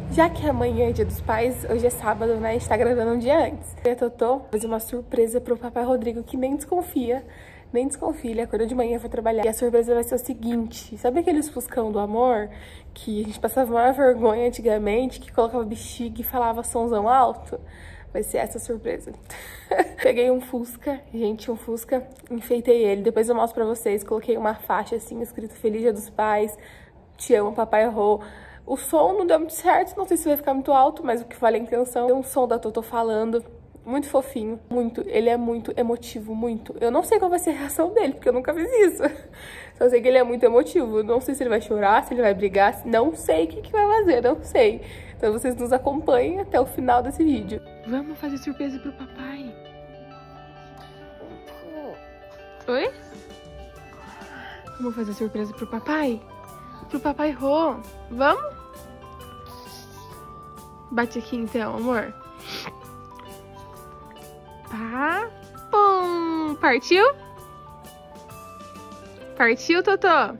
Já que amanhã é dia dos pais, hoje é sábado, né? A gente tá gravando um dia antes. Eu tô fazer uma surpresa pro papai Rodrigo, que nem desconfia. Nem desconfia, ele acordou de manhã, foi trabalhar. E a surpresa vai ser o seguinte: sabe aqueles fuscão do amor? Que a gente passava maior vergonha antigamente, que colocava bexiga e falava sonzão alto? Vai ser essa surpresa. Peguei um Fusca, gente, um Fusca, enfeitei ele. Depois eu mostro pra vocês. Coloquei uma faixa assim, escrito Feliz Dia dos Pais, te amo, papai Rô. O som não deu muito certo, não sei se vai ficar muito alto, mas o que vale a intenção. Tem um som da Totô falando, muito fofinho, muito. Ele é muito emotivo, muito. Eu não sei qual vai ser a reação dele, porque eu nunca fiz isso. Só sei que ele é muito emotivo. Não sei se ele vai chorar, se ele vai brigar, não sei o que vai fazer, não sei. Então vocês nos acompanhem até o final desse vídeo. Vamos fazer surpresa pro papai. Oi? Vamos fazer surpresa pro papai? Pro papai Rô. Vamos? Bate aqui então, amor. Pá. Pum. Partiu? Partiu, Totô?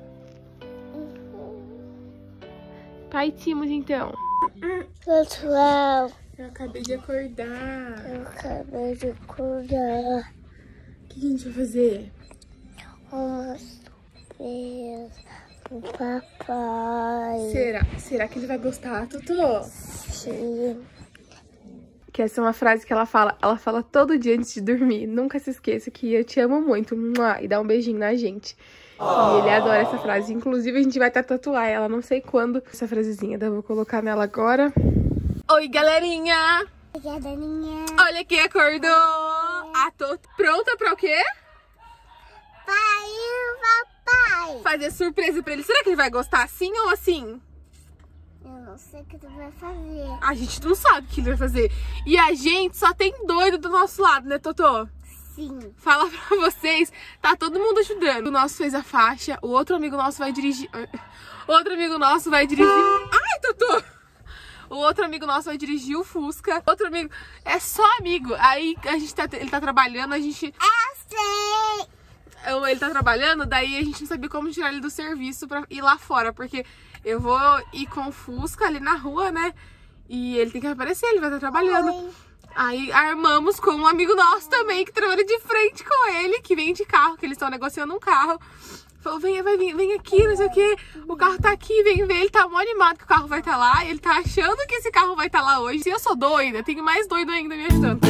Partimos então. Pessoal, Eu acabei de acordar. eu acabei de acordar. O que a gente vai fazer? Uma surpresa pro papai. Será que ele vai gostar, Totô? Sim. Que essa é uma frase que ela fala todo dia antes de dormir. Nunca se esqueça que eu te amo muito. E dá um beijinho na gente. E ele adora essa frase. Inclusive, a gente vai até tatuar ela, não sei quando. Essa frasezinha, eu vou colocar nela agora. Oi, galerinha! Obrigada, Aninha. Olha quem acordou! A Totô. Pronta pra o quê? Pai e papai. Fazer surpresa pra ele. Será que ele vai gostar assim ou assim? Eu não sei o que tu vai fazer. A gente não sabe o que ele vai fazer. E a gente só tem doido do nosso lado, né, Totô? Sim. Fala pra vocês, tá todo mundo ajudando. O nosso fez a faixa, o outro amigo nosso vai dirigir... Ai, Totô! O outro amigo nosso vai dirigir o Fusca. Outro amigo... É só amigo. Aí ele tá trabalhando, a gente... Eu sei. Ele tá trabalhando, daí a gente não sabia como tirar ele do serviço pra ir lá fora. Porque eu vou ir com o Fusca ali na rua, né? E ele tem que aparecer, ele vai estar trabalhando. Oi. Aí armamos com um amigo nosso também, que trabalha de frente com ele, que vem de carro, que eles estão negociando um carro. Falou, vem aqui, não sei o que, o carro tá aqui, vem ver. Ele tá mó animado que o carro vai estar lá, ele tá achando que esse carro vai estar lá hoje. Se eu sou doida, tem mais doido ainda me ajudando.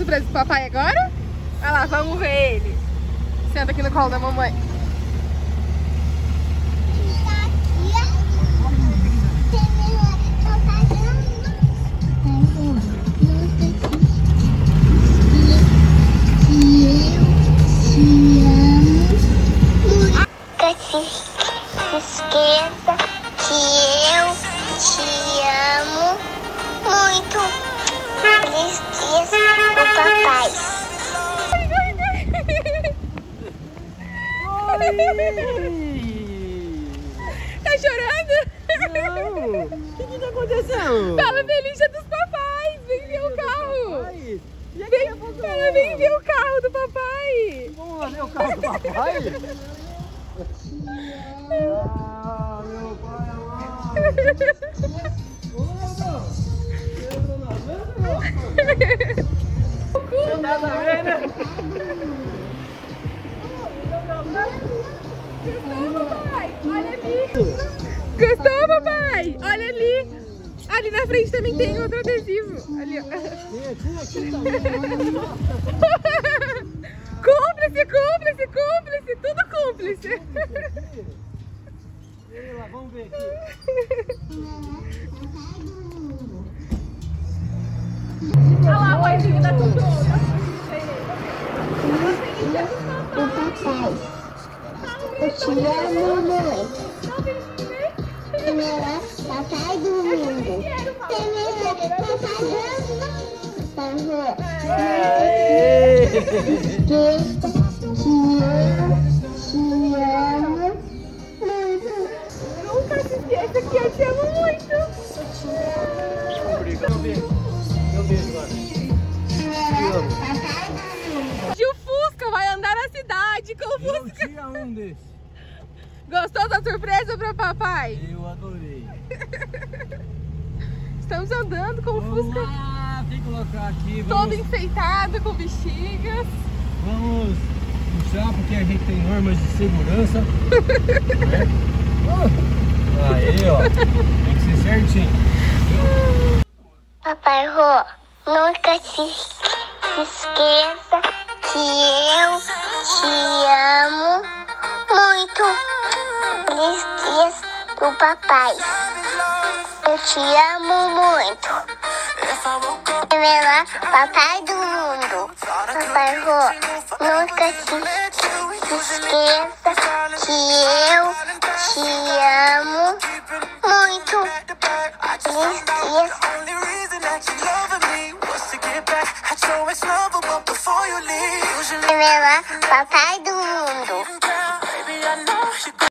surpresa pro papai agora? Vai lá, vamos ver ele. Senta aqui no colo da mamãe. Se esqueça que eu te amo muito. Feliz dia do papai. Tá chorando? Não! O que tá acontecendo? Fala feliz dia dos papais. Vem ver o carro. Fala, vem ver o carro do papai. Vamos lá ver o carro do papai? Ah, meu pai amado! Nada a ver, né? Olha ali. Gostou, papai? Olha ali. Ali na frente também tem outro adesivo. Ali, ó. Aqui também. Cúmplice, cúmplice, cúmplice. Tudo cúmplice. Vem lá, vamos ver aqui. Olha lá, paizinho da Tutu. O papai. Eu te amo muito. Primeiro, papai do mundo. Primeiro, papai do mundo. Nunca se esqueça que eu te amo muito. Obrigado. Meu beijo agora. E o Fusca vai andar na cidade com o Eu Fusca. tinha um desses. Gostou da surpresa pro papai? Eu adorei. Estamos andando com o Vamos Fusca lá, tem que colocar aqui. todo Vamos, enfeitado, com bexigas. vamos puxar porque a gente tem normas de segurança. Né? Aí, ó. Tem que ser certinho. Papai Rô, nunca se esqueça que eu te amo muito. Feliz dias do papai. Eu te amo muito. Primeiro, papai do mundo. Papai Rô, nunca se esqueça que eu te amo muito. Feliz dias. Primeiro, papai do mundo.